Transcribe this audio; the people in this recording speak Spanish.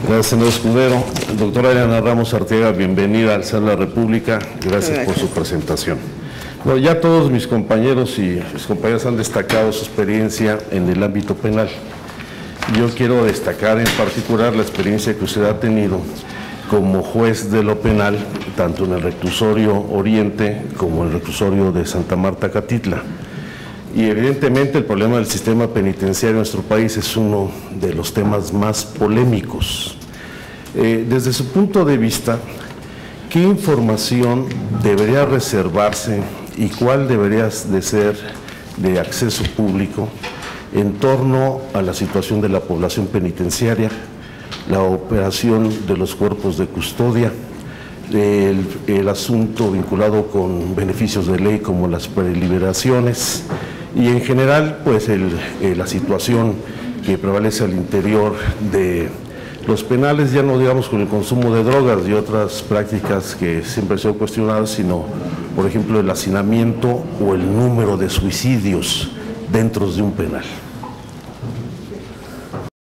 Gracias, senador Escudero. Doctora Ariana Ramos Arteaga, bienvenida al Senado de la República. Gracias por su presentación. Bueno, ya todos mis compañeros y mis compañeras han destacado su experiencia en el ámbito penal. Yo quiero destacar en particular la experiencia que usted ha tenido como juez de lo penal, tanto en el reclusorio Oriente como en el reclusorio de Santa Marta, Catitla. Y evidentemente el problema del sistema penitenciario en nuestro país es uno de los temas más polémicos. Desde su punto de vista, ¿qué información debería reservarse y cuál debería de ser de acceso público en torno a la situación de la población penitenciaria, la operación de los cuerpos de custodia, el asunto vinculado con beneficios de ley como las preliberaciones y en general pues la situación que prevalece al interior de los penales, ya no digamos con el consumo de drogas y otras prácticas que siempre se han cuestionado, sino por ejemplo el hacinamiento o el número de suicidios dentro de un penal?